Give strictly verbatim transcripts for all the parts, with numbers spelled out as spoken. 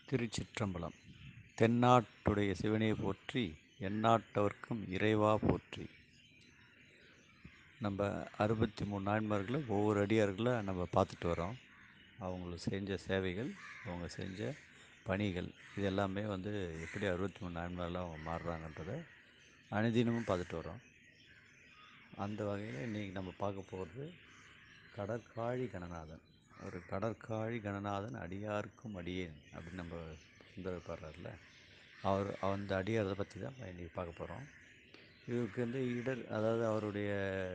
திருச்சிற்றம்பலம். தென்னாட்டுடைய சிவனே போற்றி, எந்நாட்டவர்க்கும் இறைவா போற்றி. நம்ம அறுபத்தி மூணு நாயன்மார்களில் ஒவ்வொரு அடியார்களை நம்ம பார்த்துட்டு வரோம். அவங்களுக்கு செஞ்ச சேவைகள், அவங்க செஞ்ச பணிகள், இது எல்லாமே வந்து எப்படி அறுபத்தி மூணு நாயன்மாரில் அவங்க மாறுறாங்கன்றதை அனுதினமும் பார்த்துட்டு வரோம். அந்த வகையில் இன்றைக்கி நம்ம பார்க்க போகிறது கடற்காழி கணநாதன். ஒரு கடற்காழி கணநாதன் அடியாருக்கும் அடியேன் அப்படின்னு நம்ம சுந்தரர் பாடுறாருல, அவர் அந்த அடியாரை பற்றி தான் இன்றைக்கி பார்க்க போகிறோம். இவருக்கு வந்து இடர், அதாவது அவருடைய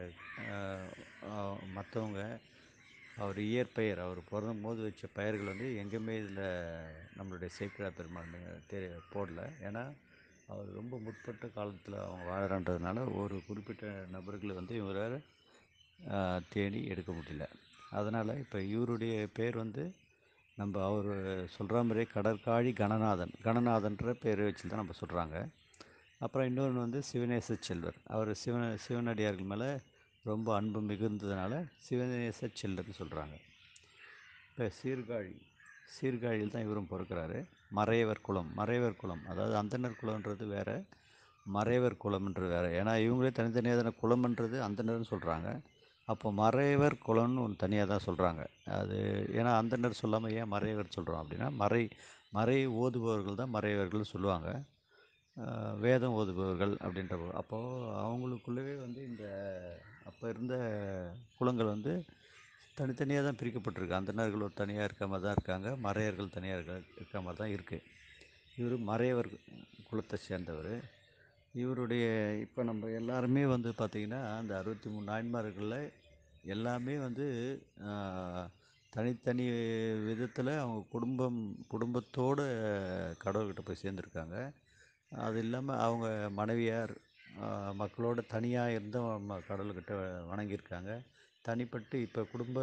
மற்றவங்க அவர் இயற்பெயர், அவர் பிறந்தும் போது வச்ச பெயர்கள் வந்து எங்கேயுமே இதில் நம்மளுடைய சேக்கிழா பெருமாள் தெரிய போடல. ஏன்னா அவர் ரொம்ப முற்பட்ட காலத்தில் அவங்க வாழறான்றதுனால ஒரு குறிப்பிட்ட நபர்களை வந்து இவரால் தேடி எடுக்க முடியல. அதனால் இப்போ இவருடைய பேர் வந்து நம்ம அவர் சொல்கிற மாதிரியே கடற்காழி கணநாதன், கணநாதன்ற பேர் வச்சு தான் நம்ம சொல்கிறாங்க. அப்புறம் இன்னொன்று வந்து சிவநேச செல்வர். அவர் சிவன சிவனடியார்கள் மேலே ரொம்ப அன்பு மிகுந்ததுனால சிவநேச செல்வர்னு சொல்கிறாங்க. இப்போ சீர்காழி, சீர்காழியில் தான் இவரும் பிறக்கிறாரு. மறையவர் குலம், மறையவர் குலம் அதாவது அந்தனர் குலம்ன்றது வேறு, மறையவர் குலம்ன்றது வேறு. ஏன்னா இவங்களே தனித்தனியாக தானே குலம்ன்றது அந்தனர்னு சொல்கிறாங்க. அப்போ மறையவர் குலம்னு ஒன்று தனியாக தான் சொல்கிறாங்க. அது ஏன்னா அந்தனர் சொல்லாமல் ஏன் மறையவர் சொல்கிறோம் அப்படின்னா, மறை மறை ஓதுபவர்கள் தான் மறையவர்கள் சொல்லுவாங்க, வேதம் ஓதுபவர்கள் அப்படின்ற. அப்போது அவங்களுக்குள்ளவே வந்து இந்த அப்போ இருந்த குலங்கள் வந்து தனித்தனியாக தான் பிரிக்கப்பட்டிருக்கு. அந்தணர்கள் ஒரு தனியாக இருக்க மாதிரி தான் இருக்காங்க, மறையர்கள் தனியாக இருக்க இருக்க மாதிரி தான் இருக்குது. இவர் மறையவர் குலத்தை சேர்ந்தவர். இவருடைய இப்போ நம்ம எல்லாருமே வந்து பார்த்திங்கன்னா அந்த அறுபத்தி மூணு நாயன்மார்களில் எல்லாமே வந்து தனித்தனி விதத்தில் அவங்க குடும்பம் குடும்பத்தோடு கடவுள்கிட்ட போய் சேர்ந்துருக்காங்க. அது இல்லாமல் அவங்க மனைவியார் மக்களோட தனியாக இருந்த கடவுள்கிட்ட வணங்கியிருக்காங்க. தனிப்பட்டு இப்போ குடும்ப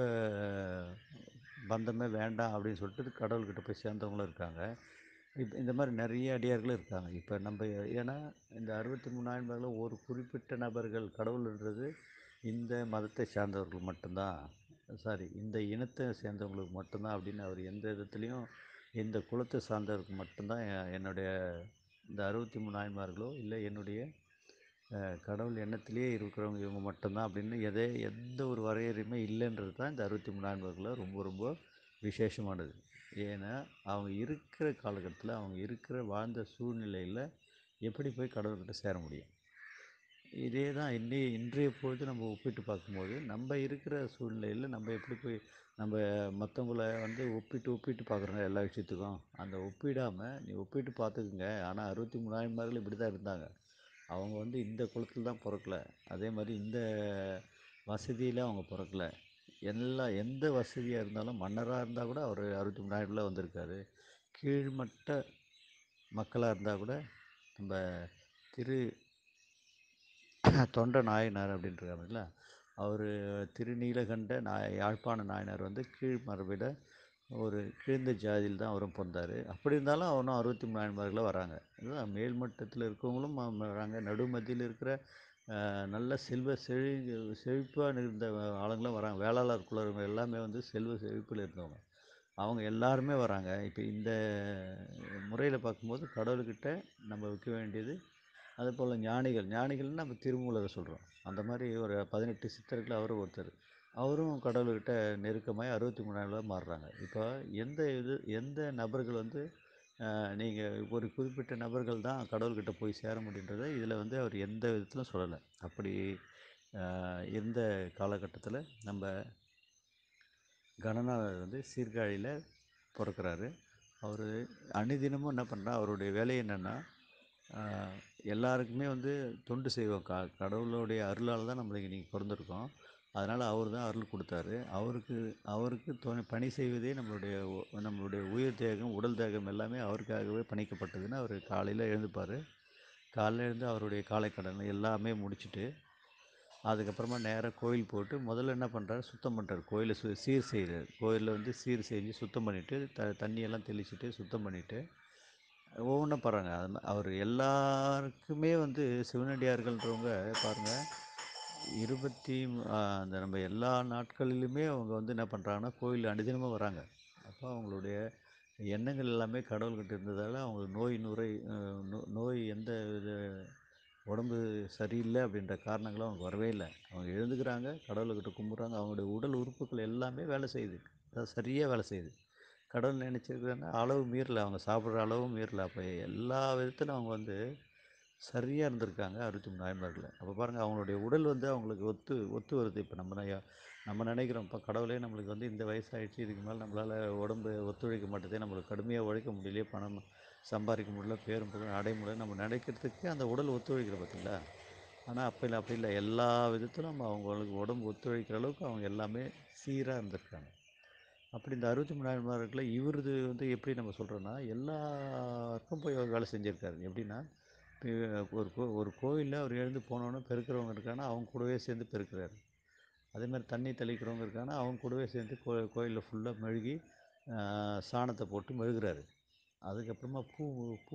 பந்தமே வேண்டாம் அப்படின்னு சொல்லிட்டு கடவுள்கிட்ட போய் சேர்ந்தவங்களும் இருக்காங்க. இப்போ இந்த மாதிரி நிறைய அடியார்களும் இருக்காங்க. இப்போ நம்ம ஏன்னா இந்த அறுபத்தி மூணு நாயன்மார்களில் ஒரு குறிப்பிட்ட நபர்கள் கடவுள்ன்றது இந்த மதத்தை சார்ந்தவர்கள் மட்டும்தான், சாரி இந்த இனத்தை சேர்ந்தவங்களுக்கு மட்டும்தான் அப்படின்னு அவர் எந்த விதத்துலேயும் இந்த குலத்தை சார்ந்தவருக்கு மட்டும்தான் என்னுடைய இந்த அறுபத்தி மூணு நாயன்மார்களோ இல்லை என்னுடைய கடவுள் எண்ணத்திலே இருக்கிறவங்க இவங்க மட்டும்தான் அப்படின்னு எதே எந்த ஒரு வரையறையுமே இல்லைன்றது தான் இந்த அறுபத்தி மூணு நாயன்மார்களில் ரொம்ப ரொம்ப விசேஷமானது. ஏன்னா அவங்க இருக்கிற காலகட்டத்தில், அவங்க இருக்கிற வாழ்ந்த சூழ்நிலையில் எப்படி போய் கடவுள்கிட்ட சேர முடியும். இதே தான் இன்னி இன்றைய பொழுது நம்ம ஒப்பிட்டு பார்க்கும்போது நம்ம இருக்கிற சூழ்நிலையில் நம்ம எப்படி போய் நம்ம மற்றவங்கள வந்து ஒப்பிட்டு ஒப்பிட்டு பார்க்குறோங்க எல்லா விஷயத்துக்கும். அந்த ஒப்பிடாமல் நீ ஒப்பிட்டு பார்த்துக்குங்க. ஆனால் அறுபத்தி மூணு நாயன்மார்கள் இப்படி தான் இருந்தாங்க. அவங்க வந்து இந்த குலத்தில் தான் பிறக்கலை, அதே மாதிரி இந்த வசதியில் அவங்க பிறக்கலை. எல்லா எந்த வசதியாக இருந்தாலும் மன்னராக இருந்தால் கூட அவர் அறுபத்தி மூணாயிரத்தில் வந்திருக்காரு. கீழ்மட்ட மக்களாக இருந்தால் கூட நம்ம திரு தொண்ட நாயனார் அப்படின்றாங்கல்ல, அவர் திருநீலகண்ட நாய யாழ்ப்பாண நாயனார் வந்து கீழ் மரபிட ஒரு கீழ்ந்த ஜாதியில் தான் அவரும் பிறந்தார். அப்படி இருந்தாலும் அவனும் அறுபத்தி மூணு நாயன்மார்களில் வராங்க. இதுதான் மேல்மட்டத்தில் இருக்கிறவங்களும் வராங்க, நடுமத்தியில் இருக்கிற நல்ல செல்வ செழி செழிப்பாக இருந்த ஆளுங்களும் வராங்க. வேளாளர் குலர்கள் எல்லாமே வந்து செல்வ செழிப்பில் இருந்தவங்க, அவங்க எல்லாருமே வராங்க. இப்போ இந்த முறையில் பார்க்கும்போது கடவுள்கிட்ட நம்ம வைக்க வேண்டியது, அதுபோல் ஞானிகள், ஞானிகள்னு நம்ம திருமூலரை சொல்கிறோம். அந்த மாதிரி ஒரு பதினெட்டு சித்தர்கள் அவரும் ஒருத்தர். அவரும் கடவுள்கிட்ட நெருக்கமாக அறுபத்தி மூணாயிரம் மாறுறாங்க. இப்போ எந்த இது எந்த நபர்கள் வந்து நீங்கள் ஒரு குறிப்பிட்ட நபர்கள் தான் கடவுள்கிட்ட போய் சேர முடியுன்றதை இதில் வந்து அவர் எந்த விதத்திலும் சொல்லலை. அப்படி இருந்த காலகட்டத்தில் நம்ம கணநாதர் வந்து சீர்காழியில் பிறக்கிறாரு. அவர் அனுதினமும் என்ன பண்ணுறா, அவருடைய வேலை என்னென்னா எல்லாருக்குமே வந்து தொண்டு செய்வோம். க கடவுளுடைய அருளால் தான் நம்மளுக்கு இன்றைக்கி பிறந்திருக்கோம். அதனால் அவர் தான் அருள் கொடுத்தாரு. அவருக்கு அவருக்கு துணை பணி செய்வதே நம்மளுடைய நம்மளுடைய உயிர் தேகம், உடல் தேகம் எல்லாமே அவருக்காகவே பணிக்கப்பட்டதுன்னு அவர் காலையில் எழுந்துப்பார். காலையில் எழுந்து அவருடைய காலை கடன் எல்லாமே முடிச்சுட்டு அதுக்கப்புறமா நேராக கோயில் போட்டு முதல்ல என்ன பண்ணுறாரு, சுத்தம் பண்ணுறாரு. கோயிலை சு சீர் செய்கிறார். கோயிலில் வந்து சீர் செஞ்சு சுத்தம் பண்ணிவிட்டு த தண்ணியெல்லாம் தெளிச்சுட்டு சுத்தம் பண்ணிவிட்டு ஒவ்வொன்றும் பாருங்க. அது அவர் எல்லாருக்குமே வந்து சிவனடியார்கள்ன்றவங்க பாருங்கள், இருபத்தி அந்த நம்ம எல்லா நாட்களிலுமே அவங்க வந்து என்ன பண்ணுறாங்கன்னா கோயில் அனுதினமும் வராங்க. அப்போ அவங்களுடைய எண்ணங்கள் எல்லாமே கடவுள்கிட்ட இருந்ததால் அவங்களுக்கு நோய் நுரை நோ நோய் எந்த இது உடம்பு சரியில்லை அப்படின்ற காரணங்களும் அவங்க வரவே இல்லை. அவங்க எழுந்துக்கிறாங்க, கடவுள்கிட்ட கும்பிட்றாங்க, அவங்களுடைய உடல் உறுப்புகள் எல்லாமே வேலை செய்யுது. அதாவது சரியாக வேலை செய்யுது. கடவுள் நினச்சிருக்காங்க, அளவு மீறல, அவங்க சாப்பிட்ற அளவும் மீறல. அப்போ எல்லா விதத்திலும் அவங்க வந்து சரியாக இருந்திருக்காங்க அறுபத்தி மூணு நாயன்மார்கள். அப்போ பாருங்கள், அவங்களுடைய உடல் வந்து அவங்களுக்கு ஒத்து ஒத்து வருது. இப்போ நம்ம ந- நம்ம நினைக்கிறோம், இப்போ கடவுளே நம்மளுக்கு வந்து இந்த வயசாகிடுச்சு, இதுக்கு மேலே நம்மளால் உடம்பு ஒத்துழைக்க மாட்டேதே, நம்மளுக்கு கடுமையாக உழைக்க முடியலையே, பணம் சம்பாதிக்க முடியல, பேரும் புகழும் அடைய முடியல, நம்ம நினைக்கிறதுக்கு அந்த உடல் ஒத்துழைக்கிற பார்த்தீங்களா. ஆனால் அப்போ இல்லை, அப்படி இல்லை. எல்லா விதத்திலும் அவங்களுக்கு உடம்பு ஒத்துழைக்கிற அளவுக்கு அவங்க எல்லாமே சீராக இருந்திருக்காங்க. அப்படி இந்த அறுபத்தி மூணாயிரம் இவரது வந்து எப்படி நம்ம சொல்கிறோன்னா, எல்லாருக்கும் போய் அவர் வேலை செஞ்சுருக்காரு. எப்படின்னா, இப்போ ஒரு கோ ஒரு கோயிலில் அவர் எழுந்து போனோன்னே பெருக்கிறவங்க இருக்காங்கன்னா அவங்க கூடவே சேர்ந்து பெருக்கிறாரு. அதே மாதிரி தண்ணி தெளிக்கிறவங்க இருக்காங்கன்னா அவங்க கூடவே சேர்ந்து கோ கோயிலில் ஃபுல்லாக மெழுகி சாணத்தை போட்டு மெழுகுறாரு. அதுக்கப்புறமா பூ பூ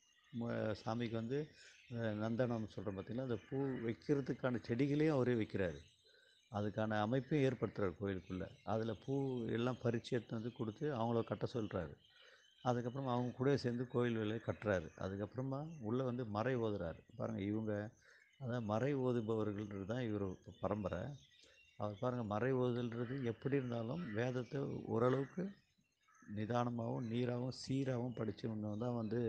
ம- சாமிக்கு வந்து அஹ், நந்தனம் சொல்கிறோம் பார்த்தீங்களா, அந்த பூ வைக்கிறதுக்கான செடிகளையும் அவரே வைக்கிறாரு. அதுக்கான அமைப்பையும் ஏற்படுத்துகிறார் கோயிலுக்குள்ளே. அதில் பூ எல்லாம் பறித்து எடுத்து வந்து கொடுத்து அவங்கள கட்ட சொல்கிறாரு. அதுக்கப்புறமா அவங்க கூட சேர்ந்து கோயில் வேலையை கட்டுறாரு. அதுக்கப்புறமா உள்ளே வந்து மறை ஓதுறாரு. பாருங்கள், இவங்க அதான் மறை ஓதுபவர்கள்ன்றது தான் இவர் பரம்பரை. அவர் பாருங்கள், மறை ஓதுதல்ன்றது எப்படி இருந்தாலும் வேதத்தை ஓரளவுக்கு நிதானமாகவும் நீராகவும் சீராகவும் படித்தவங்க தான் வந்து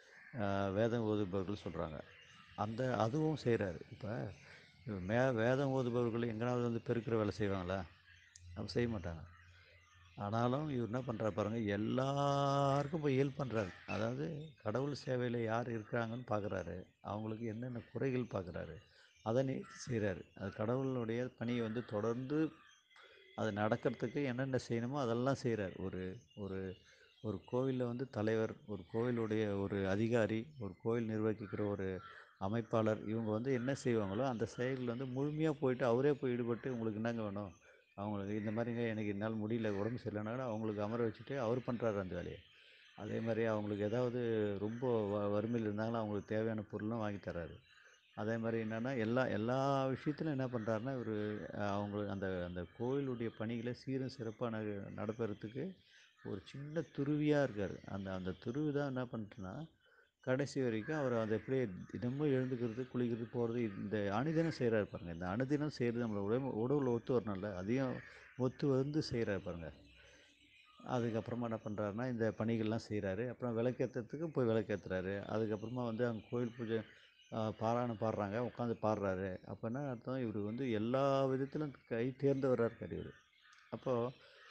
ஆஹ், வேதம் ஓதுபவர்கள் சொல்கிறாங்க. அந்த அதுவும் செய்கிறாரு. இப்போ மே வேதம் ஓதுபவர்கள் எங்கேனாவது வந்து பெருக்கிற வேலை செய்வாங்களா? அப்போ செய்ய மாட்டாங்க. ஆனாலும் இவர் என்ன பண்ணுறாரு பாருங்கள், எல்லாருக்கும் போய் ஹெல்ப் பண்ணுறாரு. அதாவது கடவுள் சேவையில் யார் இருக்கிறாங்கன்னு பார்க்குறாரு, அவங்களுக்கு என்னென்ன குறைகள் பார்க்குறாரு, அதை நீக்கி செய்கிறாரு. அது கடவுளுடைய பணியை வந்து தொடர்ந்து அது நடக்கிறதுக்கு என்னென்ன செய்யணுமோ அதெல்லாம் செய்கிறார். ஒரு ஒரு ஒரு கோவிலில் வந்து தலைவர், ஒரு கோவிலுடைய ஒரு அதிகாரி, ஒரு கோவில் நிர்வகிக்கிற ஒரு அமைப்பாளர், இவங்க வந்து என்ன செய்வாங்களோ அந்த செயலில் வந்து முழுமையாக போயிட்டு அவரே போய் ஈடுபட்டு, உங்களுக்கு என்னங்க வேணும், அவங்களுக்கு இந்த மாதிரிங்க, எனக்கு என்னால் முடியல, உடம்பு சரியில்லைனா அவங்களுக்கு அமர வச்சுட்டு அவர் பண்ணுறாரு அந்த வேலையை. அதே மாதிரி அவங்களுக்கு ஏதாவது ரொம்ப வ வறுமையில் இருந்தாங்கன்னா அவங்களுக்கு தேவையான பொருள்லாம் வாங்கி தர்றாரு. அதே மாதிரி என்னென்னா எல்லா எல்லா விஷயத்திலும் என்ன பண்ணுறாருன்னா இவர் அவங்க அந்த அந்த கோயிலுடைய பணிகளை சீரும் சிறப்பாக ந நடத்துறதுக்கு ஒரு சின்ன துருவியாக இருக்கார். அந்த அந்த துருவி தான் என்ன பண்ணிட்டுன்னா கடைசி வரைக்கும் அவர் அதை எப்படியே தினமும் எழுந்துக்கிறது, குளிக்கிறது, போகிறது, இந்த அனுதினம் செய்கிறாரு பாருங்கள். இந்த அனுதினம் செய்கிறது நம்மளை உடம்பு உடவுல ஒத்து வரணும்ல, அதையும் ஒத்து வந்து செய்கிறாரு பாருங்கள். அதுக்கப்புறமா என்ன பண்ணுறாருன்னா இந்த பணிகள்லாம் செய்கிறாரு. அப்புறம் விளக்கேற்றுறதுக்கு போய் விளக்கேற்றுறாரு. அதுக்கப்புறமா வந்து அங்கே கோயில் பூஜை பாராயணம் பாடுறாங்க, உட்காந்து பாடுறாரு. அப்போ என்ன அர்த்தம், இவர் வந்து எல்லா விதத்திலும் கை தேர்ந்தவராக இருக்கார் இவர். அப்போது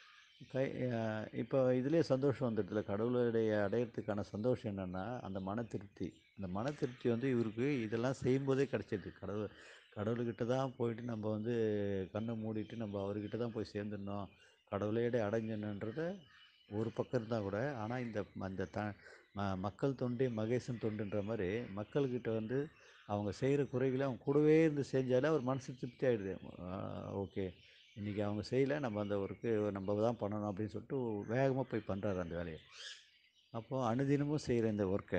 கை இப்போ இதுலேயே சந்தோஷம் வந்துடுதுல, கடவுளுடைய அடையிறதுக்கான சந்தோஷம் என்னென்னா அந்த மன திருப்தி. அந்த மன திருப்தி வந்து இவருக்கு இதெல்லாம் செய்யும்போதே கிடச்சிது. கடவுள் கடவுள்கிட்ட தான் போயிட்டு நம்ம வந்து கண்ணை மூடிட்டு நம்ம அவர்கிட்ட தான் போய் சேர்ந்துடணும், கடவுளையடை அடைஞ்சணுன்றத ஒரு பக்கம் இருந்தால் கூட, ஆனால் இந்த அந்த த ம மக்கள் தொண்டே மகேசன் தொண்டுன்ற மாதிரி மக்கள்கிட்ட வந்து அவங்க செய்கிற குறைகளை அவங்க கூடவே இருந்து செஞ்சாலே அவர் மனசு திருப்தி ஆகிடுது. ஓகே, இன்றைக்கி அவங்க செய்யலை, நம்ம அந்த ஒர்க்கு நம்ம தான் பண்ணணும் அப்படின்னு சொல்லிட்டு வேகமாக போய் பண்ணுறாரு அந்த வேலையை. அப்போது அனுதினமும் செய்கிற இந்த ஒர்க்கை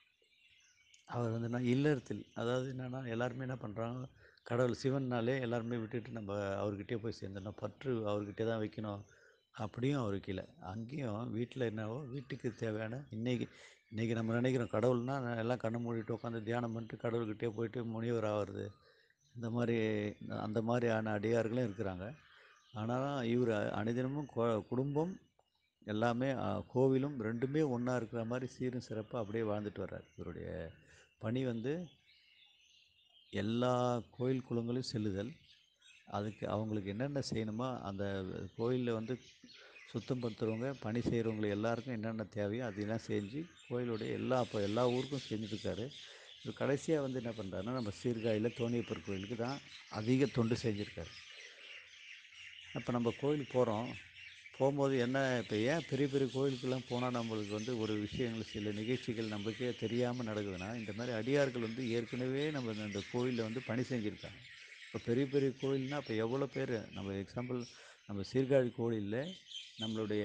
அவர் வந்து நான் இல்லறத்தில், அதாவது என்னென்னா எல்லாருமே என்ன பண்ணுறாங்க, கடவுள் சிவன்னாலே எல்லாருமே விட்டுட்டு நம்ம அவர்கிட்டயே போய் சேர்ந்துடணும், பற்று அவர்கிட்டே தான் வைக்கணும், அப்படியும் அவருக்கு இல்லை. அங்கேயும் வீட்டில் என்னவோ வீட்டுக்கு தேவையான இன்றைக்கி இன்றைக்கி நம்ம நினைக்கிறோம் கடவுள்னால் எல்லாம் கண்ணை மூடிட்டு உட்காந்து தியானம் பண்ணிட்டு கடவுள்கிட்டே போயிட்டு முனிவர் ஆகிறது, இந்த மாதிரி அந்த மாதிரியான அடியார்களும் இருக்கிறாங்க. ஆனாலும் இவர் அனுதினமும் கொ குடும்பம் எல்லாமே அ, கோவிலும் ரெண்டுமே ஒன்றா இருக்கிற மாதிரி சீரும் சிறப்பாக அப்படியே வாழ்ந்துட்டு வர்றார். இவருடைய பணி வந்து எல்லா கோயில் குளங்களையும் செல்லுதல், அதுக்கு அவங்களுக்கு என்னென்ன செய்யணுமோ அந்த கோயிலில் வந்து சுத்தம் படுத்துகிறவங்க, பணி செய்கிறவங்க எல்லாருக்கும் என்னென்ன தேவையோ அதையெல்லாம் செஞ்சு கோயிலுடைய எல்லா இப்போ எல்லா ஊருக்கும் செஞ்சுட்ருக்காரு. இப்போ கடைசியாக வந்து என்ன பண்ணுறாருன்னா நம்ம சீர்காழியில் தோணியப்பர் கோயிலுக்கு தான் அதிக தொண்டு செஞ்சுருக்காரு. இப்போ நம்ம கோயிலுக்கு போகிறோம், போகும்போது என்ன, இப்போ ஏன் பெரிய பெரிய கோயிலுக்கெல்லாம் போனால் நம்மளுக்கு வந்து ஒரு விஷயங்கள் சில நிகழ்ச்சிகள் நம்மளுக்கே தெரியாமல் நடக்குதுன்னா, இந்த மாதிரி அடியார்கள் வந்து ஏற்கனவே நம்ம இந்த இந்த கோயிலில் வந்து பணி செஞ்சுருக்காங்க. இப்போ பெரிய பெரிய கோயில்னால் இப்போ எவ்வளோ பேர், நம்ம எக்ஸாம்பிள் நம்ம சீர்காழி கோயிலில் நம்மளுடைய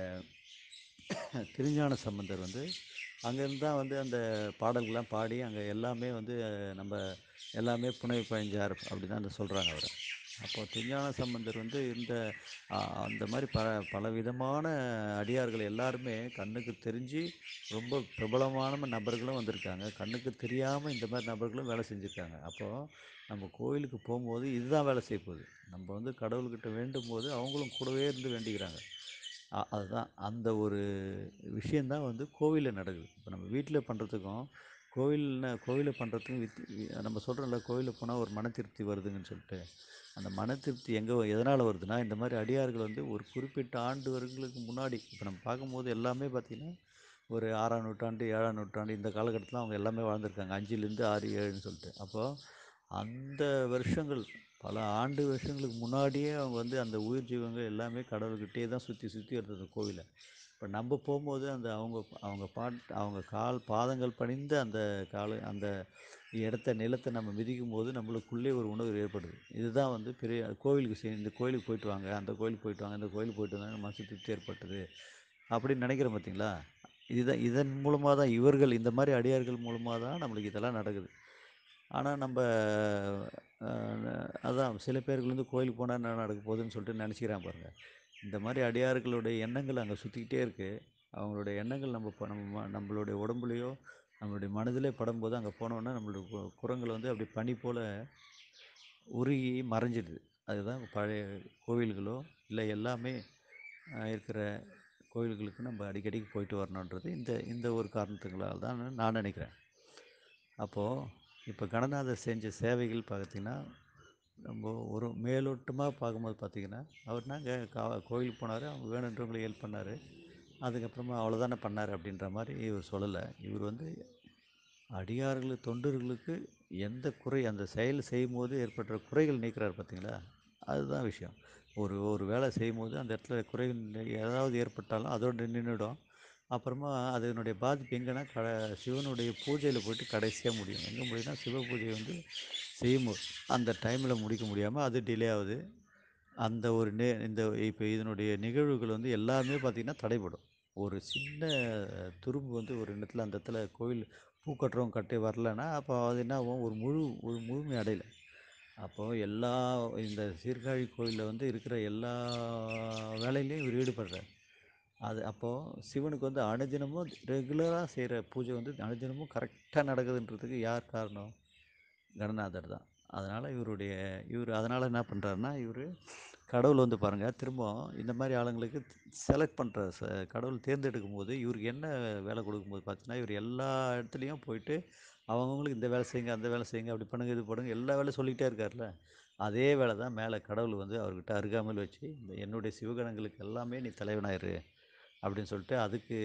திருஞான சம்பந்தர் வந்து அங்கேருந்து தான் வந்து அந்த பாடல்கள்லாம் பாடி அங்கே எல்லாமே வந்து நம்ம எல்லாமே புனை பழிஞ்சார் அப்படி தான் சொல்கிறாங்க அவரை. அப்போ திருஞான சம்பந்தர் வந்து இந்த அ அந்த மாரி ப பலவிதமான அடியார்கள் எல்லாருமே கண்ணுக்கு தெரிஞ்சு ரொம்ப பிரபலமான நபர்களும் வந்திருக்காங்க. கண்ணுக்கு தெரியாம இந்த மாரி நபர்களும் வேலை செஞ்சுருக்காங்க. அப்போ நம்ம கோயிலுக்கு போம்போது இதுதான் வேலை செய்ய போகுது. நம்ம வந்து கடவுள்கிட்ட வேண்டும்போது அவங்களும் கூடவே இருந்து வேண்டிக்கிறாங்க. அ அதுதான் அந்த ஒரு விஷயம் தான் வந்து கோவில்ல நடக்குது. இப்போ நம்ம வீட்ல பண்ணுறதுக்கும், கோவில்ல கோவில்ல பண்ணுறதுக்கும் வித் வி நம்ம சொல்றோம்ல கோவில்ல போனா ஒரு மன திருப்தி வருதுங்கன்னு சொல்லிட்டு. அந்த மன திருப்தி எங்க எதனால வருதுன்னா, இந்த மாரி அடியார்கள் வந்து ஒரு குறிப்பிட்ட ஆண்டு வருடங்களுக்கு முன்னாடி இப்போ நம்ம பார்க்கும்போது எல்லாமே பார்த்தீங்கன்னா, ஒரு ஆறாம் நூற்றாண்டு, ஏழாம் நூற்றாண்டு இந்த காலகட்டத்தில அவங்க எல்லாமே வாழ்ந்திருக்காங்க. ஐந்துலேருந்து ஆறு, ஏழுன்னு சொல்லிட்டு. அப்போ அந்த வருஷங்கள் பல ஆண்டு வருஷங்களுக்கு முன்னாடியே அவங்க வந்து அந்த உயிர் ஜீவங்கள் எல்லாமே கடவுள்கிட்டயே தான் சுத்தி சுத்தி வருது அந்த கோவில. இப்ப நம்ப போம்போது அந்த அவங்க அவங்க பாட் அவங்க கால் பாதங்கள் பணிந்த அந்த காலு அந்த இடத்த நிலத்த நம்ம மிதிக்கும்போது நம்மளுக்குள்ளே ஒரு உணர்வு ஏற்படுது. இதுதான் வந்து பெரிய கோவிலுக்கு செ இந்த கோயிலுக்கு போயிட்டு வாங்க, அந்த கோயிலுக்கு போயிட்டு வாங்க, இந்த கோயிலுக்கு போயிட்டு வந்தா மனசு திருப்தி ஏற்பட்டது. அப்படின்னு நினைக்கிறோம் பார்த்தீங்களா? இதுதான் இதன் மூலமா தான் இவர்கள் இந்த மாரி அடியார்கள் மூலமா தான் நம்மளுக்கு இதெல்லாம் நடக்குது. ஆனா நம்ப அ அதான் சில பேர்கள் வந்து கோயிலுக்கு போனா என்ன நடக்க போகுதுன்னு சொல்லிட்டு நெனச்சுக்கிறாங்க பாருங்க. இந்த மாரி அடியார்களுடைய எண்ணங்கள் அங்க சுத்திக்கிட்டே இருக்கு. அவங்களுடைய எண்ணங்கள் நம்ம இப்ப நம்ம ம நம்மளுடைய உடம்புலயோ, நம்மளுடைய மனதிலே படும்போது அங்க போனோனே நம்மளுடைய கு குரங்கள் வந்து அப்படியே பனி போல உருகி மறைஞ்சிடுது. அதுதான் பழைய கோவில்களோ, இல்ல எல்லாமே அ இருக்கிற கோயில்களுக்கு நம்ம அடிக்கடிக்கு போயிட்டு வரணுன்றது இந்த இந்த ஒரு காரணத்துங்களால தான் நான் நெனைக்கிறேன். அப்போ இப்ப கணநாதர் செஞ்ச சேவைகள் பார்த்தீங்கன்னா, நம்ம ஒரு மேலோட்டமா பார்க்கும்போது பார்த்தீங்கன்னா, அவர் என்னங்க கா கோயிலுக்கு போனாரு, அவங்க வேணுன்றவங்களுக்கு ஹெல்ப் பண்ணாரு. அதுக்கப்புறமா அவ்வளோதானே பண்ணாரு அப்படின்ற மாரி இவர் சொல்லல. இவர் வந்து அடியார்கள், தொண்டர்களுக்கு எந்த குறை அந்த செயல் செய்யும்போது ஏற்படுற குறைகள் நீக்குறாரு பார்த்தீங்களா? அதுதான் விஷயம். ஒரு ஒரு வேலை செய்யும்போது அந்த இடத்துல குறைகள் நி- ஏதாவது ஏற்பட்டாலும் அதோட நின்னுடும். அப்புறமா அதனுடைய பாதிப்பு எங்கன்னா, க சிவனுடைய பூஜையில போயிட்டு கடைசியா முடியும். எங்க முடியும்னா, சிவ பூஜை வந்து செய்யும்போது அந்த டைமில முடிக்க முடியாம அது டிலே ஆகுது. அந்த ஒரு நே இந்த இப்ப இதனுடைய நிகழ்வுகள் வந்து எல்லாமே பார்த்தீங்கன்னா தடைபடும். ஒரு சின்ன துரும்பு வந்து ஒரு இடத்துல அந்த இடத்துல கோயில் பூ கட்டுறவங்க கட்டி வரலன்னா, அப்போ அது என்ன ஆகும்? ஒரு முழு ஒரு முழுமை அடையல. அப்போ எல்லா இந்த சீர்காழி கோயில்ல வந்து இருக்கிற எல்லா வேலையிலயும் இவர் ஈடுபடுறார். அது அப்போ சிவனுக்கு வந்து அனுதினமும் ரெகுலரா செய்ற பூஜை வந்து அனுதினமும் கரெக்ட்டா நடக்குதுன்றதுக்கு யார் காரணம்? கணநாதர் தான். அதனால இவருடைய இவரு அதனால என்ன பண்றாருன்னா, இவரு கடவுள் வந்து பாருங்க, திரும்பவும் இந்த மாரி ஆளுங்களுக்கு செலக்ட் பண்ற ச கடவுள் தேர்ந்தெடுக்கும்போது, இவருக்கு என்ன வேலை குடுக்கும்போது பார்த்தீங்கன்னா, இவரு எல்லா இடத்துலயும் போயிட்டு அவங்கவங்களுக்கு இந்த வேலை செய்யுங்க, அந்த வேலை செய்யுங்க, அப்படி பண்ணுங்க, இது பண்ணுங்க, எல்லா வேலையும் சொல்லிக்கிட்டே இருக்கார்ல. அதே வேலை தான் மேல கடவுள் வந்து அவர்கிட்ட அருகாமையில் வச்சு, இந்த என்னுடைய சிவகணங்களுக்கு எல்லாமே நீ தலைவனா இரு, அப்படின்னு சொல்லிட்டு அதுக்கு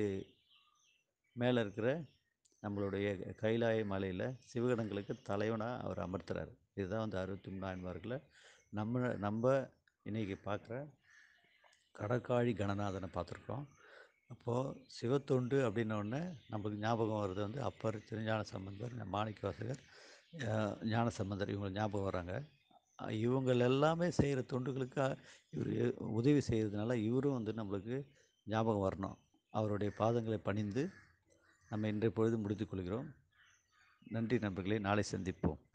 மேல இருக்கிற நம்மளுடைய கைலாய மலையில சிவகணங்களுக்கு தலைவனா அவர் அமர்த்துறாரு. இதுதான் வந்து அறுபத்தி மூன்று நாயன்மார்கள்ல நம்ம நம்ப இன்னைக்கு பார்க்குற கடற்காழி கணநாதன பார்த்துருக்கோம். அப்போது சிவத்தொண்டு அப்படின்னோடனே நம்மளுக்கு ஞாபகம் வர்றது வந்து அப்பர், திருஞான சம்பந்தர், மாணிக்கவாசகர், அ ஞானசம்பந்தர் இவங்க ஞாபகம் வராங்க. அ இவங்கள் எல்லாமே செய்கிற தொண்டுகளுக்கு இவரு உதவி செய்கிறதுனால இவரும் வந்து நம்மளுக்கு ஞாபகம் வரணும். அவருடைய பாதங்களை பணிந்து நம்ம இன்றைய பொழுது முடித்துக் கொள்கிறோம். நன்றி நண்பர்களே! நாளை சந்திப்போம்.